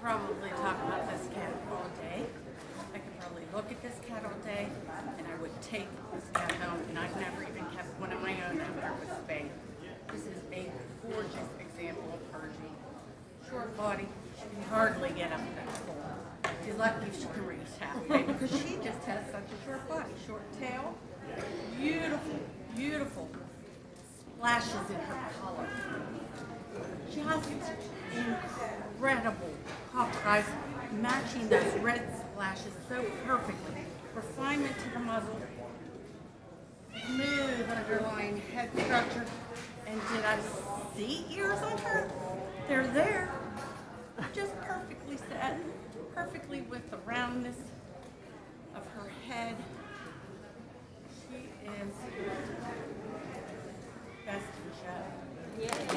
probably talk about this cat all day. I could probably look at this cat all day, and I would take this cat home, and I've never even kept one of my own after it was spayed. This is a gorgeous example of Persian. Short body, she can hardly get up that pole. She's lucky if she can reach halfway because she just has such a short body, short tail, beautiful, beautiful splashes in her color. Just incredible copper eyes, matching those red splashes so perfectly. Refinement to the muzzle, smooth underlying head structure. And did I see ears on her? They're there, just perfectly set, perfectly with the roundness of her head. She is best in show. Yeah.